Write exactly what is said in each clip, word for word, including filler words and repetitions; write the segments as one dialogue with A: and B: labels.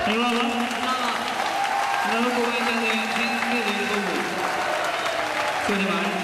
A: မင်္ဂလာပါကျွန်တော်တို့ကိုယ်တိုင်တဲ့ချင်းချင်းလေးကိုဆွေးနွေးပါတယ်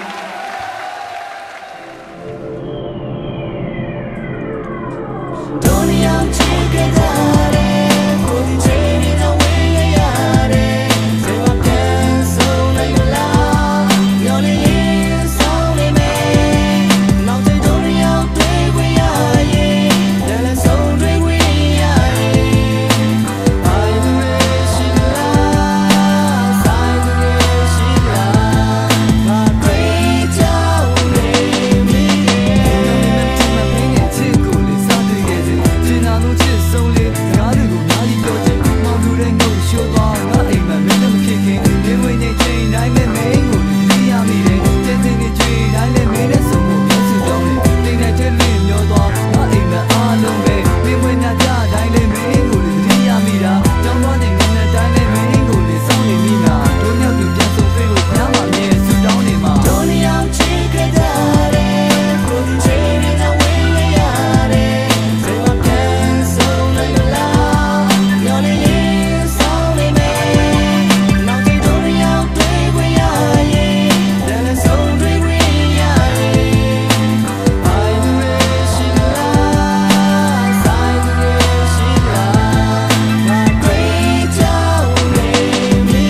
A: ဒုနီယာချစ်ကြတဲ့ကိုဒီချေနေတဲ့ဝေးရရတယ်စေမပြန်ဆုံးနိုင်လားညော်လေးရင်ဆောင်နေမယ်နောက်တဲ့ဒုနီယာတွေ့ခွင့်ရရင်လည်းလည်းဆုံးတွေ့ခွင့်ရရင်ဘာလို့လဲရှိလားဆိုင်လို့ရှိလားငါတွေ့ကြနေမိရဲ့ချစ်ကိုလေးစားတွေ့ခဲ့ခြင်းကျင်နာလို့ချစ်ဆုံးလေးငါတို့ကိုများကြီးပြောခြင်းမောင်သူတဲ့ငုံရှိုးသွားငါအိမ်မှာမင်းတို့မခင်ခင်နေဝင်နေချိန်တိုင်းမဲ့မင်းကိုလေးရမိတယ်ကျင်းစင်နေချိန်တိုင်းလည်းမင်းနဲ့ဆုံးဖို့မျိုးစုတောင်းတယ်တိတ်တဲ့ထဲလွင်မျောသွားငါအိမ်မှာအားလုံးပဲမင်းဝင်ညာကြတိုင်းလည်းမင်းကိုလေးရမိတာတောင်းသွားတဲ့ငနဲ့တိုင်းလည်းမင်းကိုလေးစောင့်နေမိတာတို့မြောက်သူပြန်ဆုံးတွေ့လို့နားမှာမြဲစုတောင်းနေမှာတို့နေအောင်ချစ်ကြတဲ့ကိုဒီချေနေတဲ့ဝေးရရတယ်စေမပြန်ဆုံးနိုင်လားညော်လေးရင်ဆောင်နေမယ်နောက်တဲ့တို့နေအောင်တွေ့ခွင့်ရရင်လည်းလည်းဆုံးတွေ့ခွင့်ရရင်ဘာလို့လဲရှိလားဆိုင်လို့ရှိလားငါတွေ့ကြနေမိ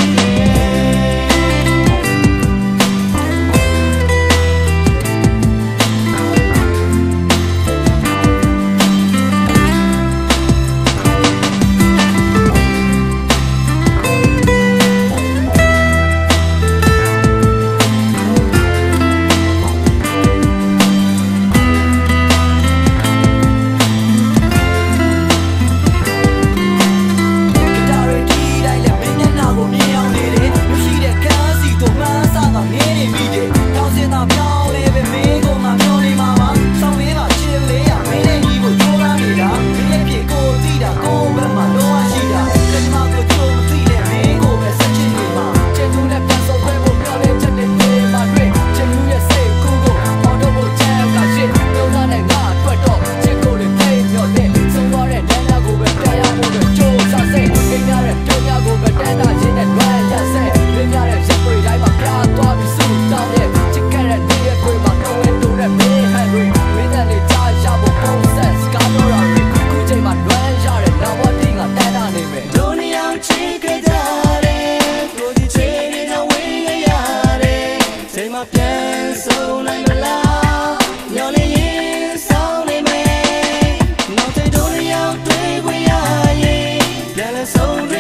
A: တာရတီတိုင်းလည်းမင်းမျက်နှာကိုမြင်အောင်နေတယ်မရှိတဲ့ကန်းစီတို့မှန်းစားတာမြင်နေမိတယ်တောင်းစင်တာပြောင်းလဲပဲမင်းကိုငါမျောနေမှာပါဆောင်းလေးပါချစ်လေးရမင်းနဲ့ညီကိုကြိုးစားနေတာမင်းရဲ့ပြေကိုသိတာကိုဘက်မှာလုံးဝရှိတာကမ္ဘာကိုကြိုးမသိတဲ့မင်းကိုပဲဆက်ချင်နေမှာချင်သူနဲ့ပြန်ဆုံးဖွဲ့ဖို့မျောလဲချက်တဲ့နေမှာတွေ့ချင်သူရဲ့စိတ်ကိုကိုအော်တော့ဖို့ချမ်းကရှစ်လုံးသားနဲ့ငါအတွက်တော့ချစ်ကိုလေးပြေမျောတဲ့ဆုံးသွားတဲ့လမ်းများကိုပဲပြန်ရဖို့အတွက်ကြိုးစားစိတ်ခိမ်းရတဲ့ပြုံးများကိုပဲတန်းတာရင်းနဲ့လွမ်းရဆက်ရင်းရတဲ့ရက်ွေတိုင်းမှာပြားသွားပြီးစုတောင်းတဲ့ချစ်ခဲ့တဲ့နေ့ရက်တွေမှာတော့ဝင်လို့တဲ့မင်းဟန်တွေမင်းနဲ့လေးကြားရဖို့ပုံဆက်စကားပြောတာတွေခုချိန်မှာလွမ်းရတဲ့နောက်ဝတီးကတန်းတာနေမယ်ဒုနီယာချစ်ကြတဲ့ကိုဒီချေနေတဲ့ဝေးရရတယ်ချိန်မှာပြန်ဆုံးနိုင်မလားညော်လေးရင်ဆောင်နေမယ်နောက်တဲ့ဒုနီယာတွေ့ခွင့်ရရင်လည်းလည်းဆုံး